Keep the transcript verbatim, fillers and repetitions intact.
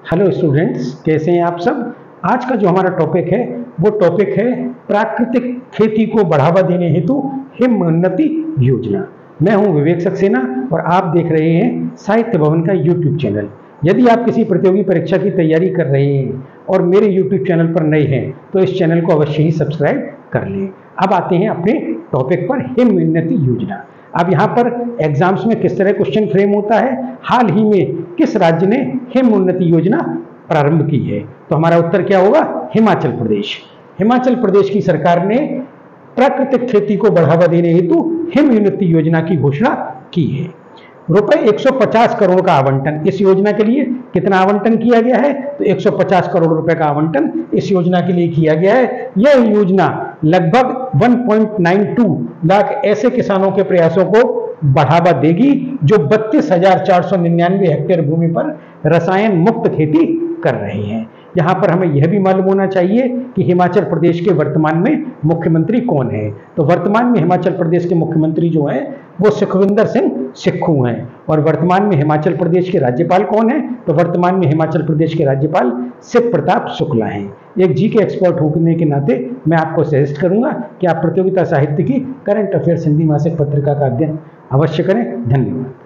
Hello students, कैसे हैं आप सब। आज का जो हमारा टॉपिक है वो टॉपिक है प्राकृतिक खेती को बढ़ावा देने हेतु हिम उन्नति योजना। मैं हूं विवेक सक्सेना और आप देख रहे हैं साहित्य भवन का यूट्यूब चैनल। यदि आप किसी प्रतियोगी परीक्षा की तैयारी कर रहे हैं और मेरे यूट्यूब चैनल पर नए हैं तो इस चैनल को अवश्य ही सब्सक्राइब कर लें। अब आते हैं अपने टॉपिक पर, हिम उन्नति योजना। अब यहाँ पर एग्जाम्स में किस तरह क्वेश्चन फ्रेम होता है, हाल ही में किस राज्य ने हिम उन्नति योजना प्रारंभ की है, तो हमारा उत्तर क्या होगा, हिमाचल प्रदेश। हिमाचल प्रदेश की सरकार ने प्राकृतिक खेती को बढ़ावा देने हेतु हिम उन्नति योजना की घोषणा की है। रुपए एक सौ पचास करोड़ का आवंटन इस योजना के लिए, कितना आवंटन किया गया है, तो एक सौ पचास करोड़ रुपए का आवंटन इस योजना के लिए किया गया है। यह योजना लगभग एक पॉइंट नौ दो लाख ऐसे किसानों के प्रयासों को बढ़ावा देगी जो बत्तीस हजार चार सौ निन्यानवे हेक्टेयर भूमि पर रसायन मुक्त खेती कर रहे हैं। यहाँ पर हमें यह भी मालूम होना चाहिए कि हिमाचल प्रदेश के वर्तमान में मुख्यमंत्री कौन है। तो वर्तमान में हिमाचल प्रदेश के मुख्यमंत्री जो हैं वो सुखविंदर सिंह सुक्खू हैं। और वर्तमान में हिमाचल प्रदेश के राज्यपाल कौन है, तो वर्तमान में हिमाचल प्रदेश के राज्यपाल शिव प्रताप शुक्ला हैं। एक जी के एक्सपर्ट होने के नाते मैं आपको सजेस्ट करूंगा कि आप प्रतियोगिता साहित्य की करंट अफेयर्स हिंदी मासिक पत्रिका का अध्ययन अवश्य करें। धन्यवाद।